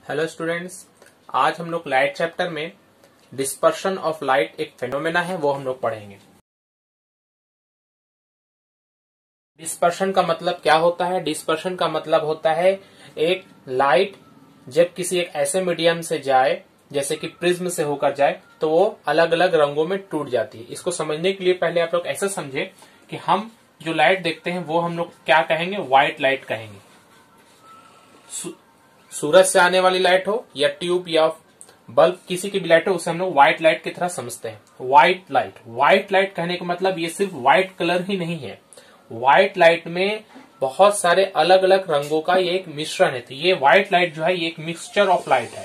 Hello students, आज हम लोग लाइट चैप्टर में डिस्पर्शन ऑफ लाइट एक फेनोमेना है वो हम लोग पढ़ेंगे। डिस्पर्शन का मतलब क्या होता है? डिस्पर्शन का मतलब होता है एक लाइट जब किसी एक ऐसे मीडियम से जाए जैसे कि प्रिज्म से होकर जाए तो वो अलग अलग रंगों में टूट जाती है। इसको समझने के लिए पहले आप लोग ऐसे समझे कि हम जो लाइट देखते हैं वो हम लोग क्या कहेंगे? व्हाइट लाइट कहेंगे। सूरज से आने वाली लाइट हो या ट्यूब या बल्ब, किसी की भी लाइट हो, उसे हम लोग व्हाइट लाइट की तरह समझते हैं। व्हाइट लाइट, व्हाइट लाइट कहने का मतलब ये सिर्फ व्हाइट कलर ही नहीं है। व्हाइट लाइट में बहुत सारे अलग अलग रंगों का ये एक मिश्रण है। तो ये व्हाइट लाइट जो है ये एक मिक्सचर ऑफ लाइट है।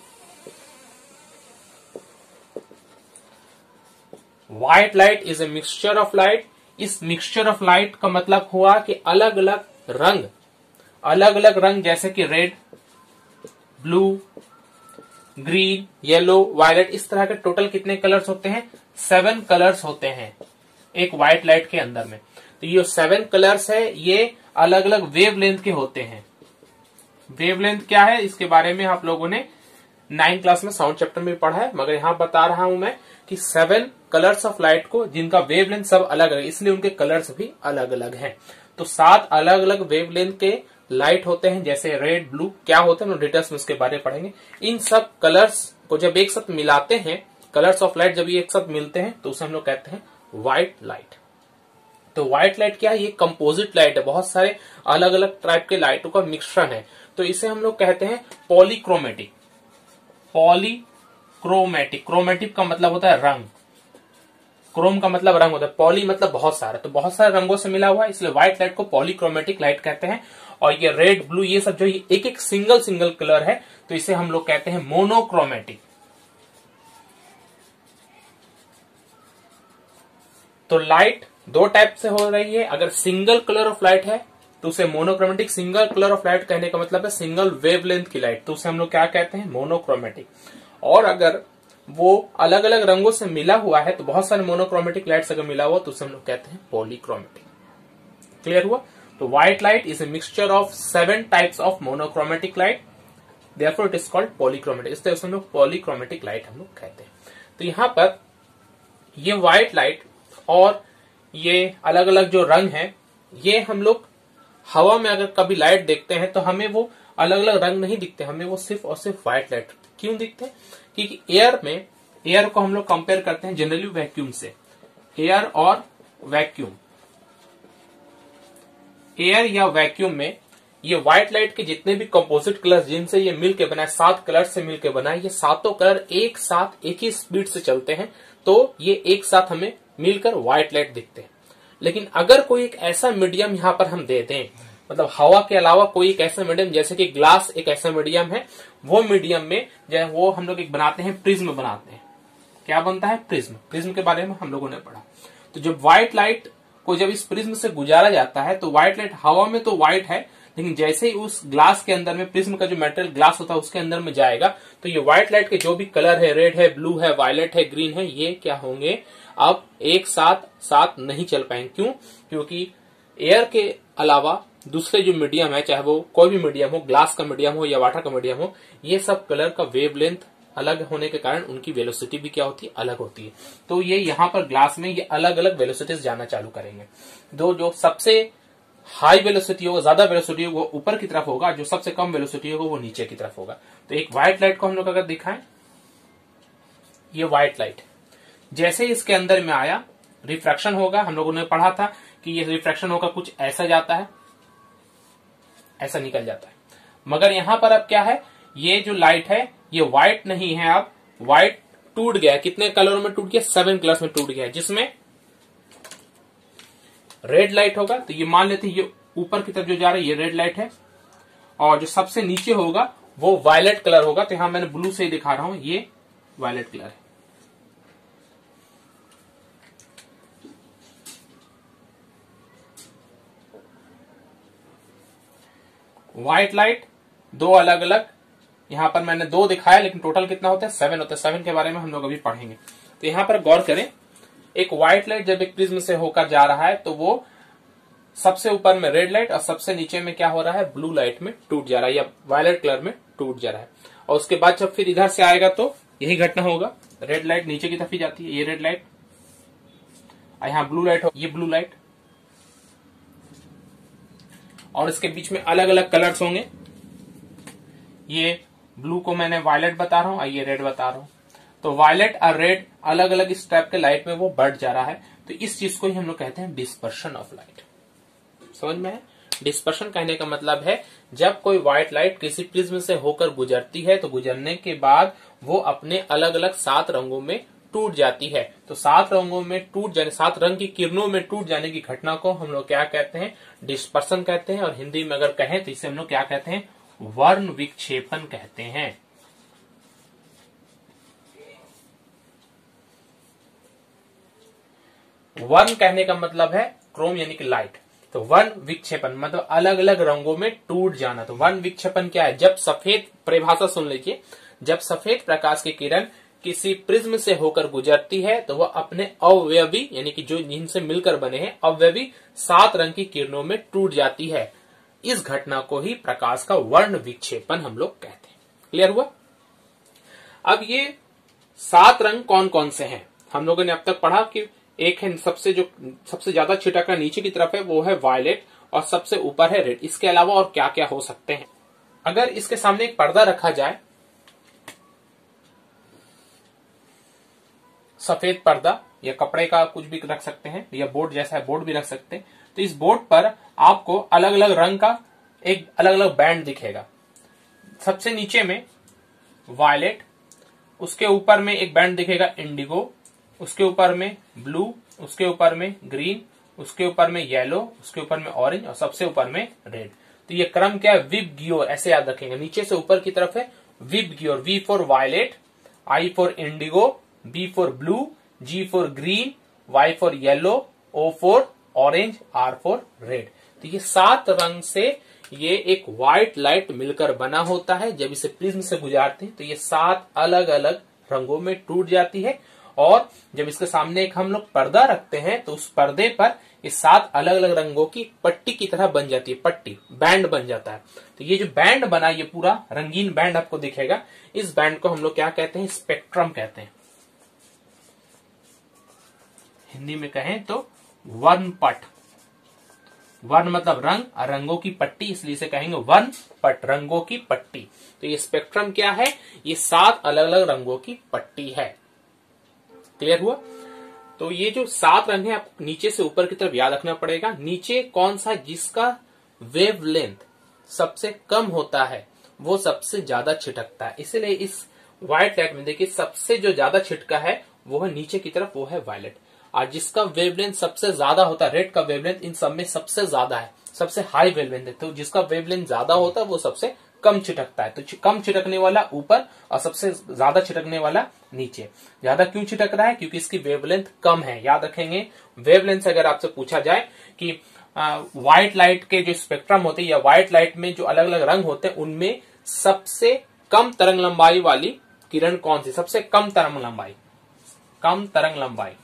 White light is a mixture of light. इस मिक्सचर ऑफ लाइट का मतलब हुआ कि अलग अलग रंग जैसे कि red, blue, green, yellow, violet, इस तरह के टोटल कितने कलर्स होते हैं? 7 कलर्स होते हैं एक व्हाइट लाइट के अंदर में। तो ये 7 कलर्स है, ये अलग अलग वेवलेंथ के होते हैं। वेवलेंथ क्या है इसके बारे में आप लोगों ने 9th क्लास में साउंड चैप्टर में पढ़ा है, मगर यहां बता रहा हूं मैं कि 7 कलर्स ऑफ लाइट को जिनका वेवलेंथ सब अलग अलग, इसलिए उनके कलर्स भी अलग अलग हैं। तो 7 अलग अलग वेवलेंथ के लाइट होते हैं, जैसे रेड, ब्लू, क्या होते हैं हम डिटेल्स में उसके बारे में पढ़ेंगे। इन सब कलर्स को जब एक साथ मिलाते हैं, कलर्स ऑफ लाइट जब ये एक साथ मिलते हैं तो उसे हम लोग कहते हैं व्हाइट लाइट। तो व्हाइट लाइट क्या है? ये कंपोजिट लाइट है, बहुत सारे अलग अलग टाइप के लाइटों का मिश्रण है। तो इसे हम लोग कहते हैं पॉलीक्रोमेटिक। पॉलीक्रोमेटिक, क्रोमेटिक का मतलब होता है रंग, क्रोम का मतलब रंग होता है, पॉली मतलब बहुत सारा, तो बहुत सारे रंगों से मिला हुआ है, इसलिए व्हाइट लाइट को पॉलीक्रोमेटिक लाइट कहते हैं। और ये रेड, ब्लू, ये सब जो एक एक सिंगल कलर है तो इसे हम लोग कहते हैं मोनोक्रोमेटिक। तो लाइट दो टाइप से हो रही है। अगर सिंगल कलर ऑफ लाइट है तो उसे monochromatic. Single colour of light कहने का मतलब है सिंगल वेवलेंथ की लाइट, तो उसे हम लोग क्या कहते हैं? मोनोक्रोमेटिक। और अगर वो अलग अलग रंगों से मिला हुआ है तो बहुत सारे मोनोक्रोमेटिक लाइट्स अगर मिला हुआ तो उसे हम लोग कहते हैं पॉलीक्रोमेटिक। क्लियर हुआ? तो white light is a mixture of 7 types of monochromatic light, therefore it is called polychromatic. इसलिए उसे हम लोग पॉलीक्रोमेटिक लाइट हम लोग कहते हैं। तो यहां पर ये व्हाइट लाइट और ये अलग अलग जो रंग है, ये हम लोग हवा में अगर कभी लाइट देखते हैं तो हमें वो अलग अलग रंग नहीं दिखते, हमें वो सिर्फ और सिर्फ व्हाइट लाइट क्यों दिखते हैं? क्योंकि एयर को हम लोग कंपेयर करते हैं जनरली वैक्यूम से। एयर और वैक्यूम, एयर या वैक्यूम में ये व्हाइट लाइट के जितने भी कंपोजिट कलर्स जिनसे ये मिलके बना है, 7 कलर से मिलके बना है, ये सातों कलर एक साथ एक ही स्पीड से चलते हैं तो ये एक साथ हमें मिलकर व्हाइट लाइट दिखते हैं। लेकिन अगर कोई एक ऐसा मीडियम यहां पर हम दे दें, मतलब हवा के अलावा कोई एक ऐसा मीडियम, जैसे कि ग्लास एक ऐसा मीडियम है, वो मीडियम में जो वो हम लोग एक बनाते हैं, प्रिज्म बनाते हैं। क्या बनता है? प्रिज्म। प्रिज्म के बारे में हम लोगों ने पढ़ा। तो जब व्हाइट लाइट को जब इस प्रिज्म से गुजारा जाता है तो व्हाइट लाइट हवा में तो व्हाइट है, लेकिन जैसे ही उस ग्लास के अंदर में, प्रिज्म का जो मेटेरियल ग्लास होता है उसके अंदर में जाएगा तो ये व्हाइट लाइट के जो भी कलर है, रेड है, ब्लू है, वायलेट है, ग्रीन है, ये क्या होंगे? अब एक साथ नहीं चल पाएंगे। क्यों? क्योंकि एयर के अलावा दूसरे जो मीडियम है, चाहे वो कोई भी मीडियम हो, ग्लास का मीडियम हो या वाटर का मीडियम हो, ये सब कलर का वेवलेंथ अलग होने के कारण उनकी वेलोसिटी भी क्या होती है? अलग होती है। तो ये यहाँ पर ग्लास में ये अलग अलग वेलोसिटीज जाना चालू करेंगे। जो सबसे हाई वेलोसिटी होगा, ज्यादा वेलोसिटी होगा, वो ऊपर की तरफ होगा, जो सबसे कम वेलोसिटी होगा वो नीचे की तरफ होगा। तो एक व्हाइट लाइट को हम लोग अगर दिखाएं, ये व्हाइट लाइट जैसे इसके अंदर में आया, रिफ्रैक्शन होगा। हम लोगों ने पढ़ा था कि ये रिफ्रैक्शन होगा, कुछ ऐसा जाता है, ऐसा निकल जाता है। मगर यहां पर अब क्या है? ये जो लाइट है ये व्हाइट नहीं है, अब व्हाइट टूट गया। कितने कलरों में टूट गया? 7 कलर्स में टूट गया, जिसमें रेड लाइट होगा। तो ये मान लेते हैं ये ऊपर की तरफ जो जा रहा है ये रेड लाइट है, और जो सबसे नीचे होगा वो वायलेट कलर होगा। तो यहां मैंने ब्लू से ही दिखा रहा हूं, ये वायलेट कलर है। व्हाइट लाइट दो अलग अलग, यहां पर मैंने 2 दिखाया, लेकिन टोटल कितना होता है? 7 होता है। 7 के बारे में हम लोग अभी पढ़ेंगे। तो यहां पर गौर करें, एक व्हाइट लाइट जब एक प्रिज्म से होकर जा रहा है तो वो सबसे ऊपर में रेड लाइट और सबसे नीचे में क्या हो रहा है? ब्लू लाइट में टूट जा रहा है या वायलेट कलर में टूट जा रहा है। और उसके बाद जब फिर इधर से आएगा तो यही घटना होगा, रेड लाइट नीचे की तरफ ही जाती है, ये रेड लाइट, यहाँ ब्लू लाइट हो, ये ब्लू लाइट, और इसके बीच में अलग अलग कलर्स होंगे। ये ब्लू को मैंने वायलेट बता रहा हूं और ये रेड बता रहा हूं। तो वायलेट और रेड अलग अलग इस टाइप के लाइट में वो बढ़ जा रहा है, तो इस चीज को ही हम लोग कहते हैं डिस्पर्शन ऑफ लाइट। समझ में है? डिस्पर्शन कहने का मतलब है जब कोई व्हाइट लाइट किसी प्रिज्म से होकर गुजरती है तो गुजरने के बाद वो अपने अलग अलग 7 रंगों में टूट जाती है। तो 7 रंगों में टूट जाने, 7 रंग की किरणों में टूट जाने की घटना को हम लोग क्या कहते हैं? डिस्पर्शन कहते हैं। और हिंदी में अगर कहें तो इसे हम लोग क्या कहते हैं? वर्ण विक्षेपण कहते हैं। वर्ण कहने का मतलब है क्रोम यानी कि लाइट। तो वर्ण विक्षेपण मतलब अलग अलग रंगों में टूट जाना। तो वर्ण विक्षेपण क्या है? जब सफेद, परिभाषा सुन लीजिए, जब सफेद प्रकाश की किरण किसी प्रिज्म से होकर गुजरती है तो वह अपने अवयवी यानी कि जो जिनसे मिलकर बने हैं अवयवी 7 रंग की किरणों में टूट जाती है। इस घटना को ही प्रकाश का वर्ण विक्षेपण हम लोग कहते हैं। क्लियर हुआ? अब ये 7 रंग कौन कौन से हैं? हम लोगों ने अब तक पढ़ा कि एक है सबसे ज्यादा छिटका नीचे की तरफ है वो है वायलेट और सबसे ऊपर है रेड। इसके अलावा और क्या क्या हो सकते हैं? अगर इसके सामने एक पर्दा रखा जाए, सफेद पर्दा या कपड़े का कुछ भी रख सकते हैं या बोर्ड जैसा है बोर्ड भी रख सकते हैं, तो इस बोर्ड पर आपको अलग अलग रंग का एक अलग अलग बैंड दिखेगा। सबसे नीचे में वायलेट, उसके ऊपर में एक बैंड दिखेगा इंडिगो, उसके ऊपर में ब्लू, उसके ऊपर में ग्रीन, उसके ऊपर में येलो, उसके ऊपर में ऑरेंज और सबसे ऊपर में रेड। तो ये क्रम क्या है? विबग्योर, ऐसे याद रखेंगे। नीचे से ऊपर की तरफ है VIBGYOR. V for violet, I for indigo, B for blue, G for green, Y for yellow, O for orange, R for red. तो ये 7 रंग से ये एक व्हाइट लाइट मिलकर बना होता है। जब इसे प्रिज्म से गुजारते हैं तो ये 7 अलग अलग रंगों में टूट जाती है। और जब इसके सामने एक हम लोग पर्दा रखते हैं तो उस पर्दे पर ये 7 अलग अलग रंगों की पट्टी की तरह बन जाती है, पट्टी, बैंड बन जाता है। तो ये जो बैंड बना, ये पूरा रंगीन बैंड आपको दिखेगा। इस बैंड को हम लोग क्या कहते हैं? स्पेक्ट्रम कहते हैं। हिंदी में कहें तो वर्णपट। वर्ण मतलब रंग और रंगों की पट्टी, इसलिए इसे कहेंगे वर्णपट, रंगों की पट्टी। तो ये स्पेक्ट्रम क्या है? ये 7 अलग अलग रंगों की पट्टी है। क्लियर हुआ? तो ये जो 7 रंग है आपको नीचे से ऊपर की तरफ याद रखना पड़ेगा। नीचे कौन सा जिसका वेवलेंथ सबसे कम होता है वो सबसे ज्यादा छिटकता है। इसलिए इस व्हाइट लाइट में देखिए सबसे जो ज्यादा छिटका है वो है नीचे की तरफ, वो है वायलेट। और जिसका वेवलेंथ सबसे ज्यादा होता है, रेड का वेवलेंथ इन सब में सबसे ज्यादा है, सबसे हाई वेवलेंथ है। तो जिसका वेवलेंथ ज्यादा होता है वो सबसे कम छिटकता है। तो कम छिटकने वाला ऊपर और सबसे ज्यादा छिटकने वाला नीचे। ज्यादा क्यों छिटक रहा है? क्योंकि इसकी वेवलेंथ कम है। याद रखेंगे, वेवलेंथ से अगर आपसे पूछा जाए कि व्हाइट लाइट के जो स्पेक्ट्रम होते हैं या व्हाइट लाइट में जो अलग अलग रंग होते हैं उनमें सबसे कम तरंग लंबाई वाली किरण कौन सी? सबसे कम तरंग लंबाई, कम तरंग लंबाई,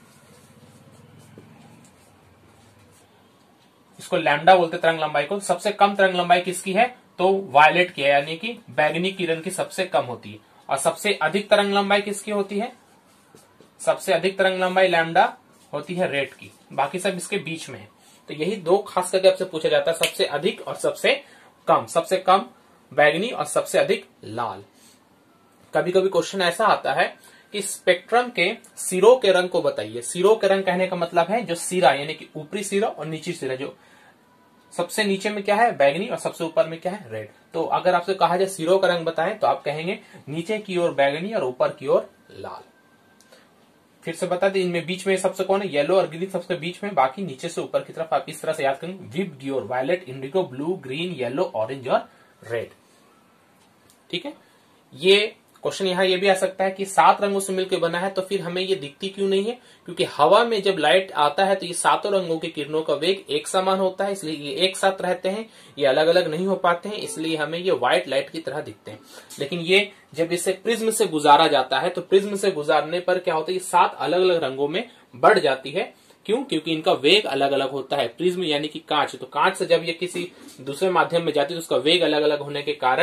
इसको लैम्डा बोलते तरंग लंबाई को। सबसे कम तरंग लंबाई किसकी है? तो वायलेट की है, यानी कि बैगनी किरण की सबसे कम होती है। और सबसे अधिक तरंग लंबाई किसकी होती है? सबसे अधिक तरंग लंबाई लैम्डा होती है रेड की, बाकी सब इसके बीच में है। तो यही 2 खास करके आपसे पूछा जाता है, सबसे अधिक और सबसे कम। सबसे कम बैगनी और सबसे अधिक लाल। कभी कभी क्वेश्चन ऐसा आता है कि स्पेक्ट्रम के सिरों के रंग को बताइए। सिरों के रंग कहने का मतलब है जो सिरा यानी कि ऊपरी सिरा और नीचे सिरा, जो सबसे नीचे में क्या है? बैगनी और सबसे ऊपर में क्या है? रेड। तो अगर आपसे कहा जाए सिरों का रंग बताएं तो आप कहेंगे नीचे की ओर बैगनी और ऊपर की ओर लाल। फिर से बता दें, इनमें बीच में सबसे कौन है? येलो और ग्रीन सबसे बीच में, बाकी नीचे से ऊपर की तरफ आप इस तरह से याद करेंगे, VIBGYOR, violet, indigo, blue, green, yellow, orange और रेड। ठीक है। ये क्वेश्चन यहाँ ये भी आ सकता है कि 7 रंगों से मिलकर बना है तो फिर हमें ये दिखती क्यों नहीं है? क्योंकि हवा में जब लाइट आता है तो ये 7 रंगों की किरणों का वेग एक समान होता है, इसलिए ये एक साथ रहते हैं, ये अलग अलग नहीं हो पाते हैं, इसलिए हमें ये व्हाइट लाइट की तरह दिखते हैं। लेकिन ये जब इसे प्रिज्म से गुजारा जाता है तो प्रिज्म से गुजारने पर क्या होता है? ये 7 अलग अलग रंगों में बढ़ जाती है। क्यों? क्योंकि इनका वेग अलग अलग होता है। प्रिज्म यानी कि कांच, तो कांच से जब ये किसी दूसरे माध्यम में जाती है तो उसका वेग अलग अलग होने के कारण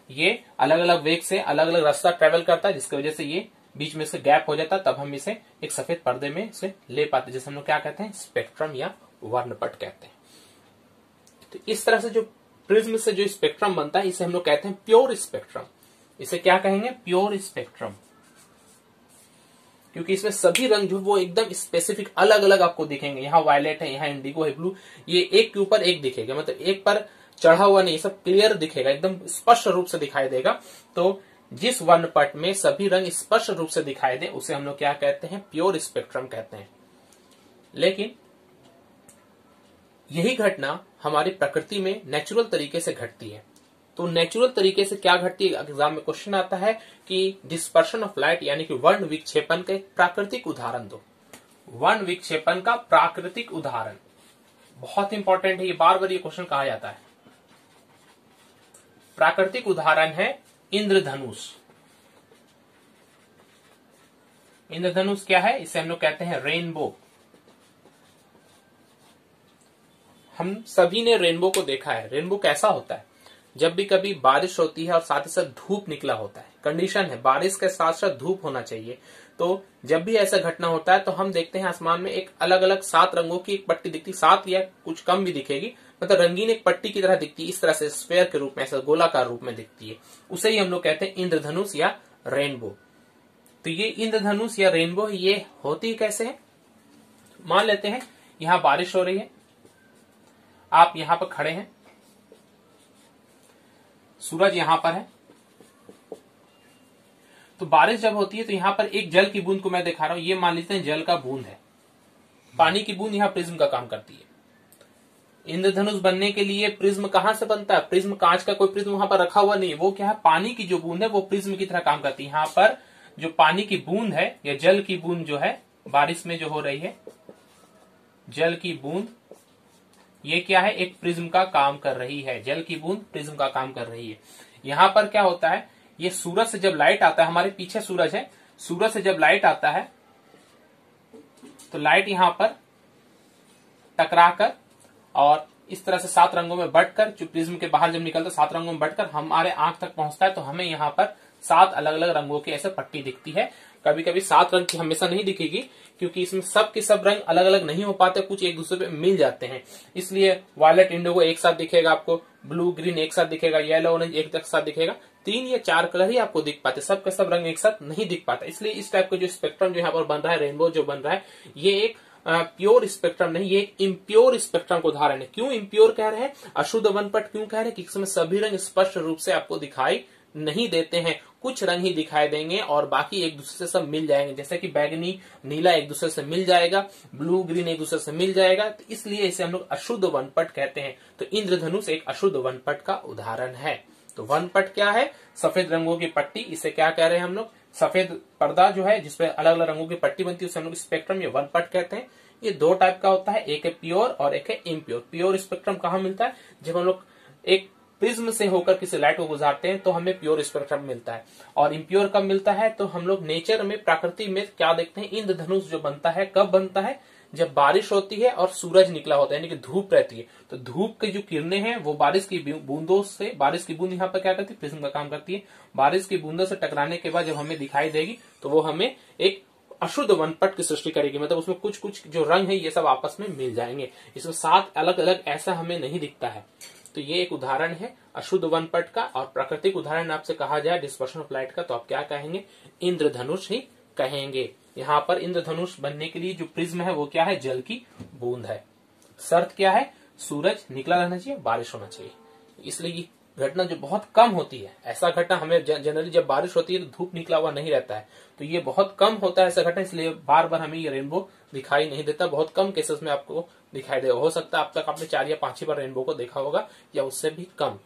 ये अलग अलग वेग से अलग अलग रास्ता ट्रेवल करता है, जिसकी वजह से ये बीच में से गैप हो जाता है, तब हम इसे एक सफेद पर्दे में इसे ले पाते, जैसे हम लोग क्या कहते हैं, स्पेक्ट्रम या वर्णपट कहते हैं। तो इस तरह से जो प्रिज्म से जो स्पेक्ट्रम बनता है इसे हम लोग कहते हैं प्योर स्पेक्ट्रम। इसे क्या कहेंगे, प्योर स्पेक्ट्रम, क्योंकि इसमें सभी रंग जो वो एकदम स्पेसिफिक अलग अलग आपको दिखेंगे। यहाँ वायलेट है, यहाँ इंडिगो है, ब्लू, ये एक के ऊपर एक दिखेगा, मतलब एक पर चढ़ा हुआ नहीं, सब क्लियर दिखेगा, एकदम स्पष्ट रूप से दिखाई देगा। तो जिस वर्णपट में सभी रंग स्पष्ट रूप से दिखाई दे उसे हम लोग क्या कहते हैं, प्योर स्पेक्ट्रम कहते हैं। लेकिन यही घटना हमारी प्रकृति में नेचुरल तरीके से घटती है। तो नेचुरल तरीके से क्या घटती है, एग्जाम में क्वेश्चन आता है कि डिस्पर्शन ऑफ लाइट यानी कि वर्ण विक्षेपन का एक प्राकृतिक उदाहरण दो। वर्ण विक्षेपन का प्राकृतिक उदाहरण बहुत इंपॉर्टेंट है, ये बार बार ये क्वेश्चन कहा जाता है। प्राकृतिक उदाहरण है इंद्रधनुष। इंद्रधनुष क्या है, इसे हम लोग कहते हैं रेनबो। हम सभी ने रेनबो को देखा है। रेनबो कैसा होता है, जब भी कभी बारिश होती है और साथ ही साथ धूप निकला होता है, कंडीशन है बारिश के साथ साथ धूप होना चाहिए, तो जब भी ऐसा घटना होता है तो हम देखते हैं आसमान में एक अलग अलग 7 रंगों की एक पट्टी दिखती, 7 या कुछ कम भी दिखेगी, मतलब रंगीन एक पट्टी की तरह दिखती है, इस तरह से स्फेयर के रूप में, ऐसा गोलाकार रूप में दिखती है, उसे ही हम लोग कहते हैं इंद्रधनुष या रेनबो। तो ये इंद्रधनुष या रेनबो ये होती कैसे है, मान लेते हैं यहां बारिश हो रही है, आप यहां पर खड़े हैं, सूरज यहां पर है, तो बारिश जब होती है तो यहां पर एक जल की बूंद को मैं दिखा रहा हूं, ये मान लेते हैं जल का बूंद है, पानी की बूंद यहां प्रिज्म का काम करती है। इंद्रधनुष बनने के लिए प्रिज्म कहां से बनता है, प्रिज्म कांच का कोई प्रिज्म वहां पर रखा हुआ नहीं है, वो क्या है, पानी की जो बूंद है वो प्रिज्म की तरह काम करती है। यहां पर जो पानी की बूंद है या जल की बूंद जो है बारिश में जो हो रही है, जल की बूंद ये क्या है, एक प्रिज्म का काम कर रही है, जल की बूंद प्रिज्म का काम कर रही है। यहां पर क्या होता है, ये सूरज से जब लाइट आता है, हमारे पीछे सूरज है, सूरज से जब लाइट आता है तो लाइट यहां पर टकराकर और इस तरह से 7 रंगों में बंटकर, जो प्रिज्म के बाहर जब निकलता है 7 रंगों में बंटकर हमारे आंख तक पहुंचता है, तो हमें यहाँ पर 7 अलग अलग रंगों की ऐसे पट्टी दिखती है। कभी कभी 7 रंग की हमेशा नहीं दिखेगी, क्योंकि इसमें सब के सब रंग अलग अलग नहीं हो पाते, कुछ एक दूसरे पे मिल जाते हैं, इसलिए वायलेट इंडिगो एक साथ दिखेगा आपको, ब्लू ग्रीन एक साथ दिखेगा, येलो ऑरेंज एक साथ दिखेगा, 3 या 4 कलर ही आपको दिख पाते, सब के सब रंग एक साथ नहीं दिख पाता। इसलिए इस टाइप का जो स्पेक्ट्रम जो यहाँ पर बन रहा है, रेनबो जो बन रहा है, ये एक प्योर स्पेक्ट्रम नहीं, ये इम्प्योर स्पेक्ट्रम को उदाहरण है। क्यों इम्प्योर कह रहे हैं, अशुद्ध वर्णपट क्यों कह रहे हैं, कि इसमें सभी रंग स्पष्ट रूप से आपको दिखाई नहीं देते हैं, कुछ रंग ही दिखाई देंगे और बाकी एक दूसरे से सब मिल जाएंगे, जैसे कि बैगनी नीला एक दूसरे से मिल जाएगा, ब्लू ग्रीन एक दूसरे से मिल जाएगा, तो इसलिए इसे हम लोग अशुद्ध वर्णपट कहते हैं। तो इंद्रधनुष एक अशुद्ध वर्णपट का उदाहरण है। तो वर्णपट क्या है, सफेद रंगों की पट्टी, इसे क्या कह रहे हैं हम लोग, सफेद पर्दा जो है जिसपे अलग अलग रंगों की पट्टी बनती है उसे हम लोग स्पेक्ट्रम या वर्णपट कहते हैं। ये 2 टाइप का होता है, एक है प्योर और एक है इम्प्योर। प्योर स्पेक्ट्रम कहाँ मिलता है, जब हम लोग एक प्रिज्म से होकर किसी लाइट को गुजारते हैं तो हमें प्योर स्पेक्ट्रम मिलता है। और इम्प्योर कब मिलता है, तो हम लोग नेचर में, प्रकृति में क्या देखते हैं, इंद्रधनुष जो बनता है कब बनता है, जब बारिश होती है और सूरज निकला होता है, यानी कि धूप रहती है, तो धूप की जो किरणें हैं वो बारिश की बूंदों से, बारिश की बूंद यहाँ पर क्या करती है, प्रिज्म का काम करती है, बारिश की बूंदों से टकराने के बाद जब हमें दिखाई देगी तो वो हमें एक अशुद्ध वर्णपट की सृष्टि करेगी, मतलब उसमें कुछ कुछ जो रंग है ये सब आपस में मिल जाएंगे, इसमें 7 अलग अलग ऐसा हमें नहीं दिखता है। तो ये एक उदाहरण है अशुद्ध वर्णपट का। और प्राकृतिक उदाहरण आपसे कहा जाए डिस्पर्शन ऑफ लाइट का, तो आप क्या कहेंगे, इंद्रधनुष ही कहेंगे। यहाँ पर इंद्रधनुष बनने के लिए जो प्रिज्म है वो क्या है, जल की बूंद है। शर्त क्या है, सूरज निकला रहना चाहिए, बारिश होना चाहिए। इसलिए घटना जो बहुत कम होती है, ऐसा घटना हमें जनरली जब बारिश होती है तो धूप निकला हुआ नहीं रहता है, तो ये बहुत कम होता है ऐसा घटना, इसलिए बार बार हमें ये रेनबो दिखाई नहीं देता, बहुत कम केसेस में आपको दिखाई देगा। हो सकता है अब तक आपने 4 या 5 ही बार रेनबो को देखा होगा या उससे भी कम।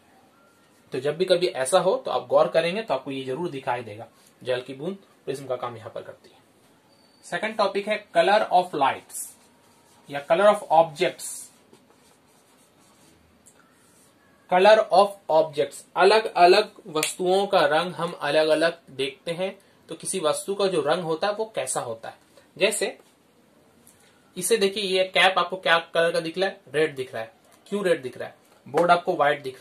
तो जब भी कभी ऐसा हो तो आप गौर करेंगे तो आपको ये जरूर दिखाई देगा, जल की बूंद प्रिज्म का काम यहाँ पर करती है। सेकंड टॉपिक है कलर ऑफ लाइट्स या colour of objects. Colour of objects, अलग अलग वस्तुओं का रंग हम अलग अलग देखते हैं, तो किसी वस्तु का जो रंग होता है वो कैसा होता है। जैसे इसे देखिए, ये कैप आपको क्या कलर का दिख रहा है, रेड दिख रहा है। क्यों रेड दिख रहा है, बोर्ड आपको व्हाइट दिख रहा है,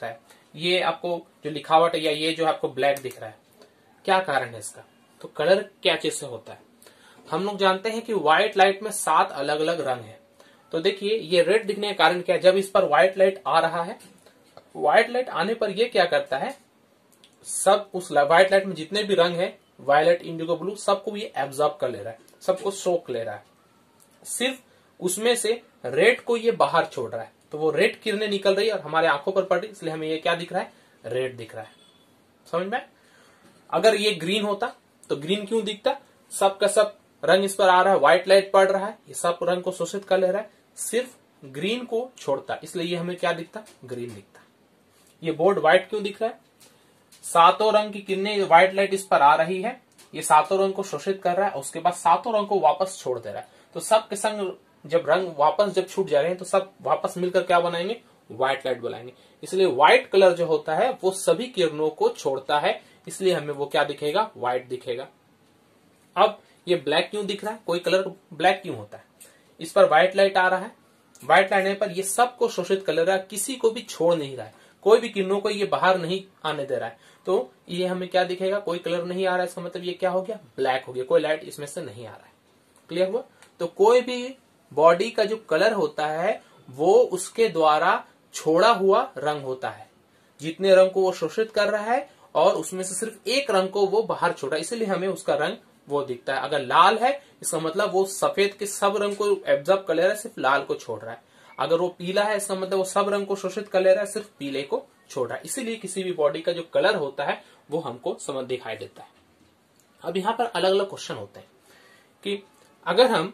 ये आपको जो लिखावट है या ये जो आपको ब्लैक दिख रहा है, क्या कारण है इसका? तो कलर क्या चीज से होता है? हम लोग जानते हैं कि व्हाइट लाइट में 7 अलग अलग रंग है। तो देखिए ये रेड दिखने का कारण क्या है? जब इस पर व्हाइट लाइट आ रहा है, व्हाइट लाइट आने पर ये क्या करता है, सब उस व्हाइट लाइट में जितने भी रंग है, वायलेट, इंडिगो, ब्लू, सबको ये एब्जॉर्ब कर ले रहा है, सबको सोख ले रहा है। सिर्फ उसमें से रेड को ये बाहर छोड़ रहा है। तो वो रेड किरणें निकल रही है और हमारे आंखों पर पड़ रही, इसलिए हमें ये क्या दिख रहा है? रेड दिख रहा है। समझ में? अगर ये ग्रीन होता तो ग्रीन क्यों दिखता? सब का सब रंग इस पर आ रहा है, व्हाइट लाइट पड़ रहा है, ये सब रंग को शोषित कर ले रहा है, सिर्फ ग्रीन को छोड़ता, इसलिए ये हमें क्या दिखता? ग्रीन दिखता। ये बोर्ड व्हाइट क्यों दिख रहा है? सातों रंग की किरणें, व्हाइट लाइट इस पर आ रही है, ये सातों रंग को शोषित कर रहा है, उसके बाद सातों रंग को वापस छोड़ दे रहा है। तो सब के संग जब रंग वापस जब छूट जा रहे हैं तो सब वापस मिलकर क्या बनाएंगे? व्हाइट लाइट बनाएंगे। इसलिए व्हाइट कलर जो होता है वो सभी किरणों को छोड़ता है, इसलिए हमें वो क्या दिखेगा? व्हाइट दिखेगा। अब ये ब्लैक क्यों दिख रहा है? कोई कलर ब्लैक क्यों होता है? इस पर व्हाइट लाइट आ रहा है, व्हाइट लाइट आने पर ये सबको शोषित कर ले रहा है, किसी को भी छोड़ नहीं रहा है, कोई भी किरणों को ये बाहर नहीं आने दे रहा है। तो ये हमें क्या दिखेगा? कोई कलर नहीं आ रहा है, इसका मतलब ये क्या हो गया? ब्लैक हो गया, कोई लाइट इसमें से नहीं आ रहा है। क्लियर हुआ? तो कोई भी बॉडी का जो कलर होता है वो उसके द्वारा छोड़ा हुआ रंग होता है, जितने रंग को वो शोषित कर रहा है और उसमें से सिर्फ एक रंग को वो बाहर छोड़ा, इसलिए हमें उसका रंग वो दिखता है। अगर लाल है इसका मतलब वो सफेद के सब रंग को एब्जॉर्ब कर ले रहा है, सिर्फ लाल को छोड़ रहा है। अगर वो पीला है इसका मतलब वो सब रंग को शोषित कर ले रहा है, सिर्फ पीले को छोड़ रहा है। इसीलिए किसी भी बॉडी का जो कलर होता है वो हमको समझ दिखाई देता है। अब यहाँ पर अलग अलग क्वेश्चन होते हैं कि अगर हम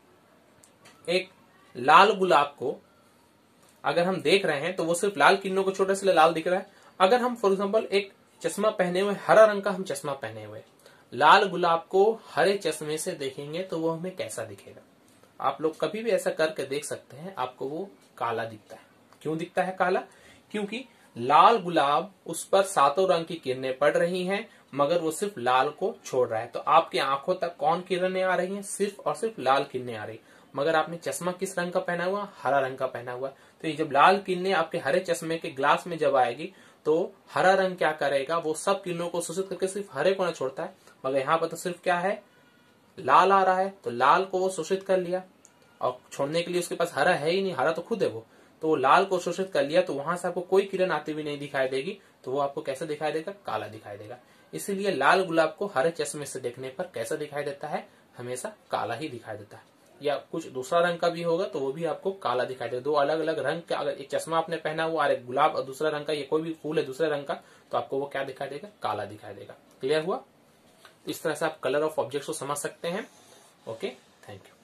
एक लाल गुलाब को अगर हम देख रहे हैं तो वो सिर्फ लाल किरणों को छोड़ रहा है, इसलिए लाल दिख रहा है। अगर हम फॉर एग्जाम्पल एक चश्मा पहने हुए, हरा रंग का हम चश्मा पहने हुए, लाल गुलाब को हरे चश्मे से देखेंगे तो वो हमें कैसा दिखेगा? आप लोग कभी भी ऐसा करके देख सकते हैं, आपको वो काला दिखता है। क्यों दिखता है काला? क्योंकि लाल गुलाब उस पर सातों रंग की किरणें पड़ रही हैं, मगर वो सिर्फ लाल को छोड़ रहा है। तो आपकी आंखों तक कौन किरणें आ रही हैं? सिर्फ और सिर्फ लाल किरणें आ रही, मगर आपने चश्मा किस रंग का पहना हुआ? हरा रंग का पहना हुआ। तो ये जब लाल किरणें आपके हरे चश्मे के ग्लास में जब आएगी तो हरा रंग क्या करेगा? वो सब किरणों को शोषित करके सिर्फ हरे को ना छोड़ता है, मगर यहाँ पर तो सिर्फ क्या है? लाल आ रहा है, तो लाल को वो शोषित कर लिया और छोड़ने के लिए उसके पास हरा है ही नहीं, हरा तो खुद है वो, तो वो लाल को शोषित कर लिया, तो वहां से आपको कोई किरण आती हुई नहीं दिखाई देगी, तो वो आपको कैसे दिखाई देगा? काला दिखाई देगा। इसीलिए लाल गुलाब को हरे चश्मे से देखने पर कैसा दिखाई देता है? हमेशा काला ही दिखाई देता है। या कुछ दूसरा रंग का भी होगा तो वो भी आपको काला दिखाई देगा। दो अलग अलग रंग का, अगर एक चश्मा आपने पहना हुआ और एक गुलाब और दूसरा रंग का, ये कोई भी फूल है दूसरे रंग का, तो आपको वो क्या दिखाई देगा? काला दिखाई देगा। क्लियर हुआ? इस तरह से आप कलर ऑफ ऑब्जेक्ट्स को समझ सकते हैं। Okay, thank you.